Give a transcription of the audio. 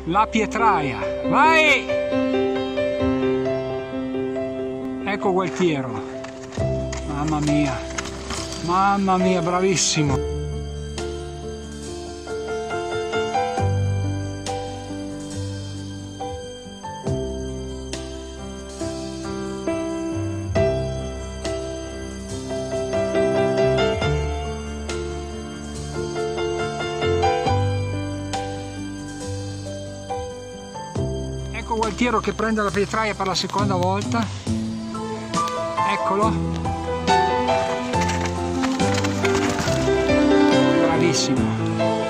La pietraia, vai! Ecco Gualtiero, mamma mia, bravissimo. Ecco Gualtiero che prende la pietraia per la seconda volta. Eccolo. Bravissimo.